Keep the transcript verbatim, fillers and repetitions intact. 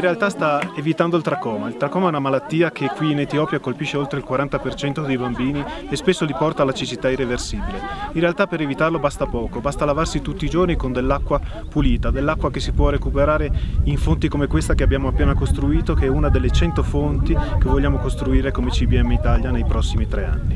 realtà sta evitando il tracoma. Il tracoma è una malattia che qui in Etiopia colpisce oltre il quaranta per cento dei bambini e spesso li porta alla cecità irreversibile. In realtà per evitarlo basta poco, basta lavarsi tutti i giorni con dell'acqua pulita, dell'acqua che si può recuperare in fonti come questa che abbiamo appena costruito, che è una delle cento fonti che vogliamo costruire come C B M Italia nei prossimi tre anni.